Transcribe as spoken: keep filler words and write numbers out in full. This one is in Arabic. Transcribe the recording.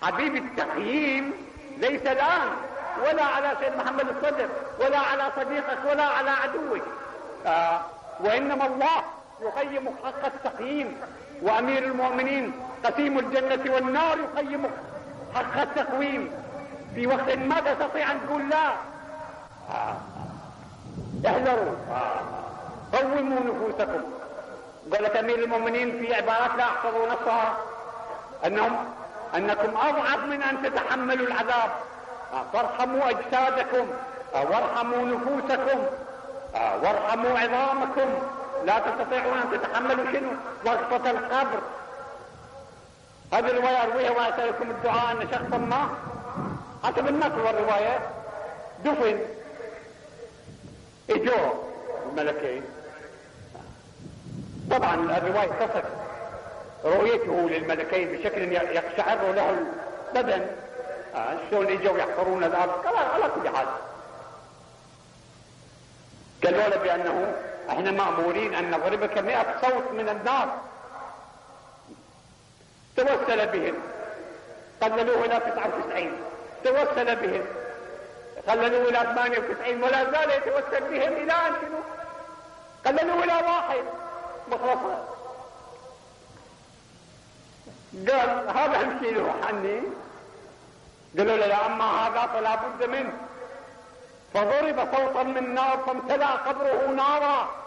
حبيب التقييم ليس الآن ولا على سيد محمد الصدر ولا على صديقك ولا على عدوك، آه وإنما الله يقيمك حق التقييم، وأمير المؤمنين قسيم الجنة والنار يقيمك حق التقويم في وقت ما تستطيع أن تقول لا. آه. احذروا، آه. قوموا نفوسكم. قالت أمير المؤمنين في عبارات لا أحفظ نصها أنهم أنكم أضعف من أن تتحملوا العذاب، آه. فارحموا أجسادكم، آه. وارحموا نفوسكم، آه. وارحموا عظامكم، لا تستطيعون أن تتحملوا شنو؟ وقفة القبر. هذه الرواية أرويها وأسألكم الدعاء أن شخصا ما حسب النقل والرواية دفن، اجوا الملكين. طبعا الرواية تصف رؤيته للملكين بشكل يقشعر له البدن، آه. شلون اجوا يحفرون الأرض على كل حال. قالوا له بأنه احنا مأمورين أن نضربك مئة صوت من النار. توسل بهم، قللوه إلى تسعة وتسعين، توسل بهم، قللوه إلى ثمانية وتسعين، ولا زال يتوسل بهم إلى أن شنو؟ قللوه إلى واحد مخلصة. قال هذا امشيله عني. قالوا له لا، أما هذا فلا بد منه. فضرب صوتا من نار فامتلأ قبره نارا.